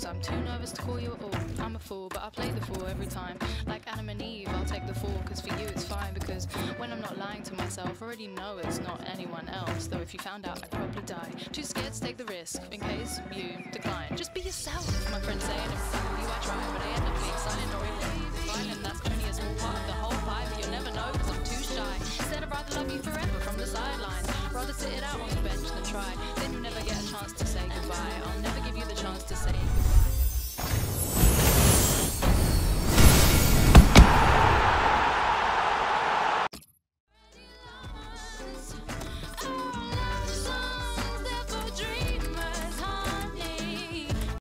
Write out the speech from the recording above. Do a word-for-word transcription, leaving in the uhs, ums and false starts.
I'm too nervous to call you at all. I'm a fool, but I play the fool every time. Like Adam and Eve, I'll take the fall, cause for you it's fine. Because when I'm not lying to myself, I already know it's not anyone else. Though if you found out, I'd probably die. Too scared to take the risk, in case you decline. Just be yourself, my friends say, and every time you I try, but I end up being silent or even violent. That's only a small part of the whole pie, but you'll never know cause I'm too shy. Instead I'd rather love you forever from the sidelines. Rather sit it out on the bench than try. Then you'll never get a chance to say goodbye. I'll never